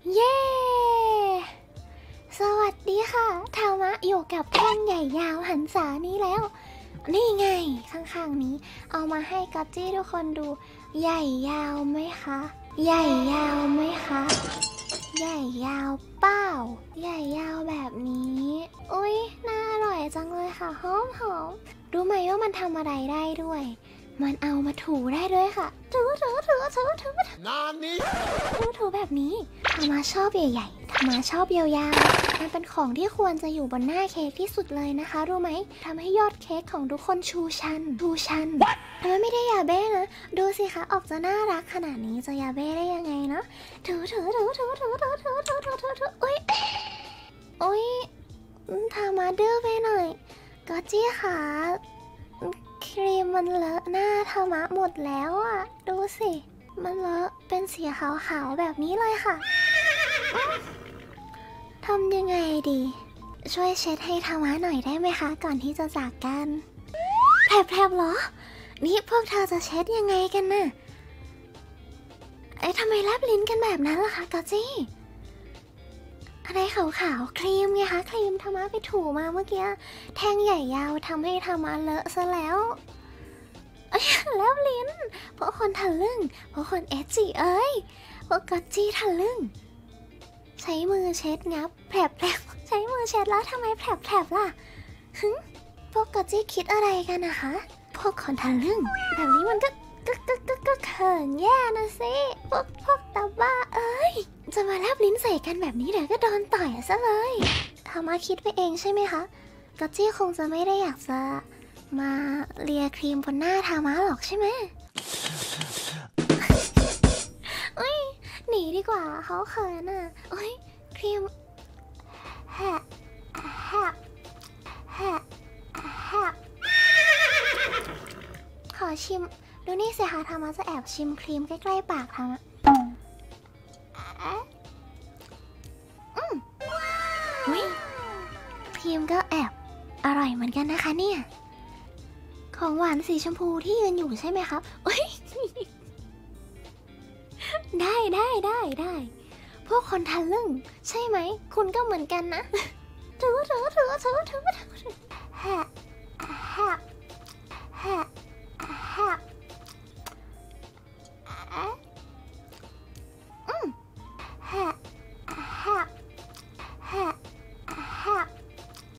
เย้สวัสดีค่ะธรรมะอยู่กับแท่งใหญ่ยาวหันษานี้แล้วนี่ไงข้างๆนี้เอามาให้กัจจี้ทุกคนดูใหญ่ยาวไหมคะใหญ่ยาวไหมคะใหญ่ยาวเปล่าใหญ่ยาวแบบนี้อุ๊ยน่าอร่อยจังเลยค่ะหอมรู้ไหมว่ามันทำอะไรได้ด้วยมันเอามาถูได้ด้วยค่ะถูนานนี้ถูแบบนี้ธรรมะชอบใหญ่ๆธรรมะชอบยาวๆมันเป็นของที่ควรจะอยู่บนหน้าเค้กที่สุดเลยนะคะรู้ไหมทำให้ยอดเค้กของทุกคนชูชันทำไมไม่ได้ยาเบ้นะดูสิคะออกจะน่ารักขนาดนี้จะยาเบ้ได้ยังไงเนาะถูอุ๊ยธรรมะดื้อไปหน่อยก็จี้ค่ะครีมมันเลอะหน้าธรรมะหมดแล้วอ่ะดูสิมันเลอะเป็นสีขาวๆแบบนี้เลยค่ะทำยังไงดีช่วยเช็ดให้ธรรมะหน่อยได้ไหมคะก่อนที่จะจากกันแผลบเหรอนี่พวกเธอจะเช็ดยังไงกันน่ะทำไมแลบลิ้นกันแบบนั้นล่ะคะกอจี้อะไรขาวๆครีมไงคะครีมธรรมะไปถูมาเมื่อกี้แท่งใหญ่ยาวทำให้ธรรมะเลอะซะแล้วแลบลิ้นเพราะคนทะลึ่งเพราะคนเอจิเอ้ยพวกกอจี้ทะลึ่งใช้มือเช็ดงับแผลบใช้มือเช็ดแล้วทำไมแผลบล่ะพวกกอจี้คิดอะไรกันนะคะพวกคนทะลึ่งแบบนี้มันก็เขินแย่นะสิพวกตาบ้าเอ้ยจะมาแลบลิ้นใส่กันแบบนี้เดี๋ยวก็โดนต่อยซะเลยธรรมะคิดไปเองใช่ไหมคะกอจี้คงจะไม่ได้อยากจะมาเลียครีมบนหน้าธรรมะหรอกใช่ไหมหนีดีกว่าเขาเขินอ่ะครีมแฮะขอชิมดูนี่สิคะธรรมะจะแอบชิมครีมใกล้ๆปากธรรมะครีมก็แอบอร่อยเหมือนกันนะคะเนี่ยของหวานสีชมพูที่ยืนอยู่ใช่ไหมครับได้พวกคนทะลึ่งใช่ไหมคุณก็เหมือนกันนะถือ